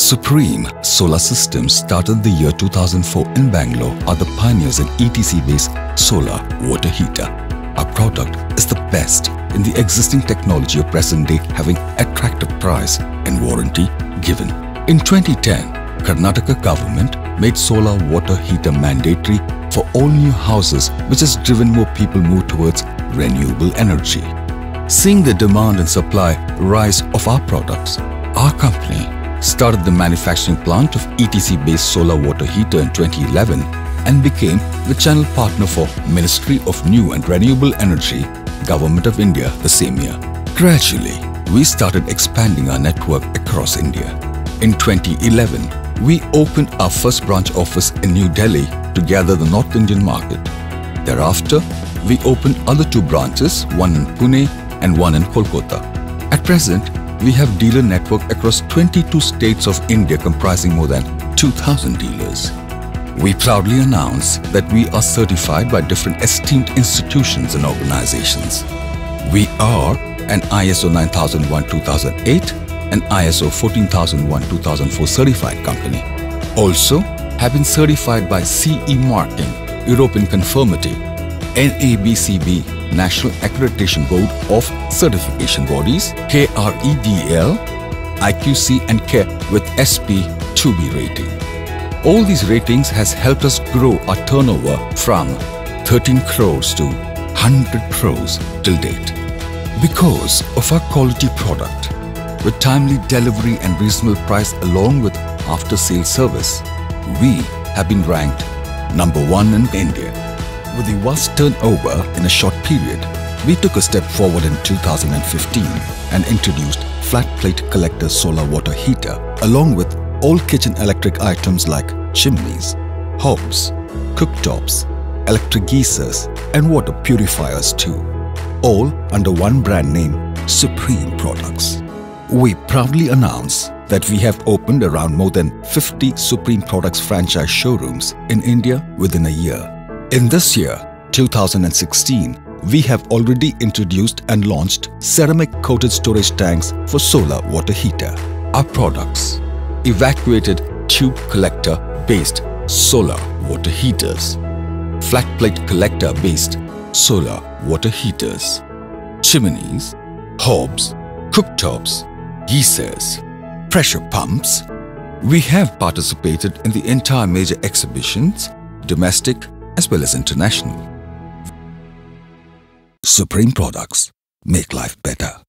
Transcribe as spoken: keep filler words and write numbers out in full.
Supreme Solar Systems, started the year two thousand four in Bangalore, are the pioneers in E T C-based solar water heater. Our product is the best in the existing technology of present day, having attractive price and warranty given. In twenty ten, Karnataka government made solar water heater mandatory for all new houses, which has driven more people move towards renewable energy. Seeing the demand and supply rise of our products, our company started the manufacturing plant of E T C-based solar water heater in twenty eleven and became the channel partner for Ministry of New and Renewable Energy, Government of India the same year. Gradually, we started expanding our network across India. In twenty eleven, we opened our first branch office in New Delhi to gather the North Indian market. Thereafter, we opened other two branches, one in Pune and one in Kolkata. At present, we have dealer network across twenty-two states of India comprising more than two thousand dealers. We proudly announce that we are certified by different esteemed institutions and organizations. We are an I S O nine thousand one two thousand eight and I S O fourteen thousand one two thousand four certified company. Also have been certified by C E marking, European Conformity, N A B C B, National Accreditation Board of Certification Bodies, K R E D L, I Q C and C A E with S P two B rating. All these ratings has helped us grow our turnover from thirteen crores to one hundred crores till date. Because of our quality product, with timely delivery and reasonable price along with after-sales service, we have been ranked number one in India. With the vast turnover in a short period, we took a step forward in two thousand fifteen and introduced flat plate collector solar water heater along with all kitchen electric items like chimneys, hobs, cooktops, electric geysers and water purifiers too, all under one brand name, Supreme Products. We proudly announce that we have opened around more than fifty Supreme Products franchise showrooms in India within a year. In this year, two thousand sixteen, we have already introduced and launched ceramic coated storage tanks for solar water heater. Our products: evacuated tube collector based solar water heaters, flat plate collector based solar water heaters, chimneys, hobs, cooktops, geysers, pressure pumps. We have participated in the entire major exhibitions, domestic as well as international. Supreme Products make life better.